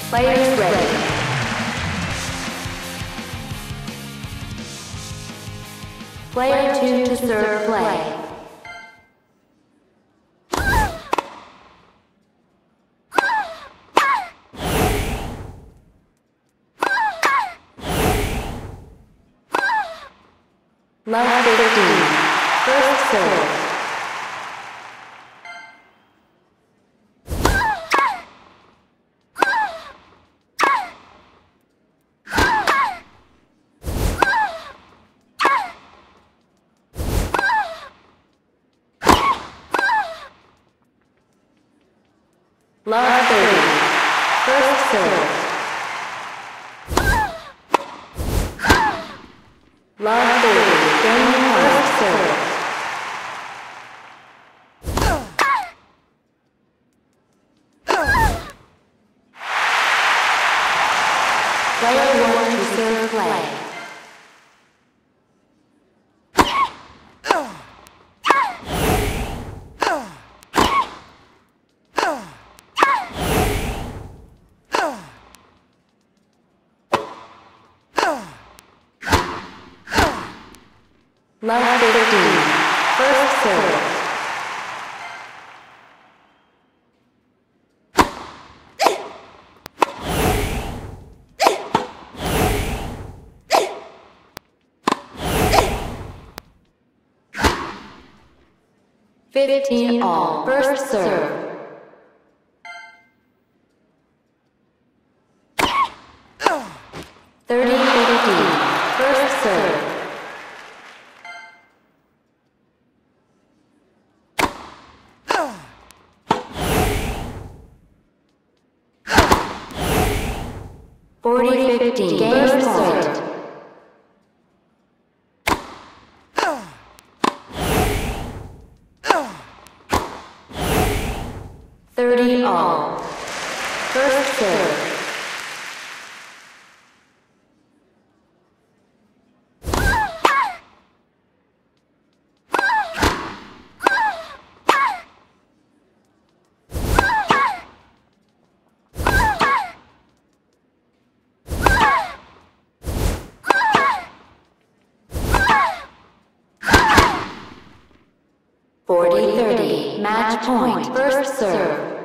Players ready. Player 2 to serve play. Love 15. First serve. Love 30. First serve. Love 30. Game first serve. Player 1 to serve play. Love 15. First serve. Fifteen all. First serve. Thirty 15. First serve. Forty 15. Game point. 30 all. First serve. Forty 30. Match point. First serve.